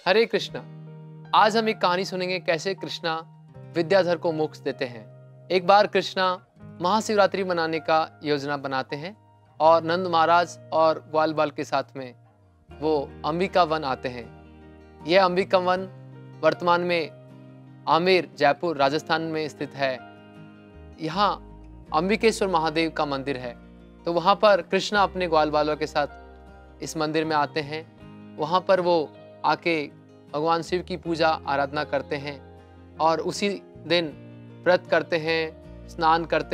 हरे कृष्णा। आज हम एक कहानी सुनेंगे कैसे कृष्णा विद्याधर को मोक्ष देते हैं। एक बार कृष्णा महाशिवरात्रि मनाने का योजना बनाते हैं और नंद महाराज और ग्वाल बाल के साथ में वो अंबिका वन आते हैं। यह अंबिका वन वर्तमान में आमेर जयपुर राजस्थान में स्थित है। यहाँ अंबिकेश्वर महादेव का मंदिर है। तो वहाँ पर कृष्णा अपने ग्वाल बालों के साथ इस मंदिर में आते हैं। वहाँ पर वो आके भगवान शिव की पूजा आराधना करते हैं और उसी दिन व्रत करते हैं, स्नान करते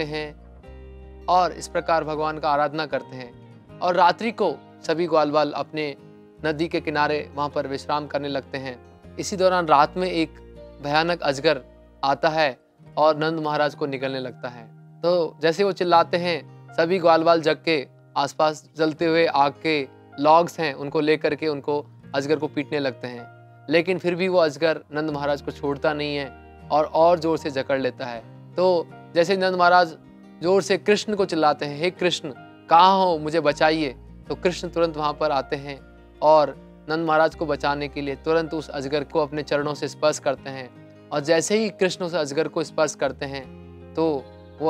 हैं और इस प्रकार भगवान का आराधना करते हैं। और रात्रि को सभी ग्वाल बाल अपने नदी के किनारे वहाँ पर विश्राम करने लगते हैं। इसी दौरान रात में एक भयानक अजगर आता है और नंद महाराज को निगलने लगता है। तो जैसे वो चिल्लाते हैं, सभी ग्वाल बाल जग के आसपास जलते हुए आग के लॉग्स हैं उनको लेकर के उनको अजगर को पीटने लगते हैं। लेकिन फिर भी वो अजगर नंद महाराज को छोड़ता नहीं है और ज़ोर से जकड़ लेता है। तो जैसे नंद महाराज जोर से कृष्ण को चिल्लाते हैं, हे कृष्ण कहाँ हो, मुझे बचाइए। तो कृष्ण तुरंत वहाँ पर आते हैं और नंद महाराज को बचाने के लिए तुरंत उस अजगर को अपने चरणों से स्पर्श करते हैं। और जैसे ही कृष्ण उस अजगर को स्पर्श करते हैं तो वो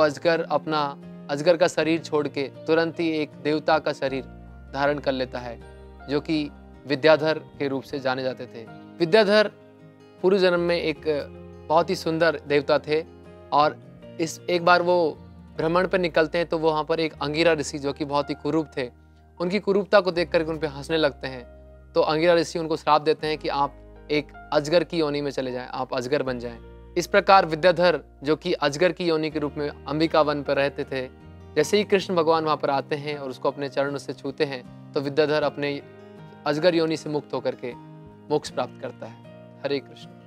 अजगर का शरीर छोड़ के तुरंत ही एक देवता का शरीर धारण कर लेता है, जो कि विद्याधर के रूप से जाने जाते थे। विद्याधर पूर्व जन्म में एक बहुत ही सुंदर देवता थे और एक बार वो भ्रमण पर निकलते हैं तो वो वहाँ पर एक अंगिरा ऋषि जो कि बहुत ही कुरूप थे, उनकी कुरूपता को देख करके उन पर हंसने लगते हैं। तो अंगिरा ऋषि उनको श्राप देते हैं कि आप एक अजगर की योनि में चले जाएं, आप अजगर बन जाएं। इस प्रकार विद्याधर जो कि अजगर की योनि के रूप में अंबिका वन पर रहते थे, जैसे ही कृष्ण भगवान वहाँ पर आते हैं और उसको अपने चरणों से छूते हैं तो विद्याधर अपने अजगर योनि से मुक्त होकर के मोक्ष प्राप्त करता है। हरे कृष्ण।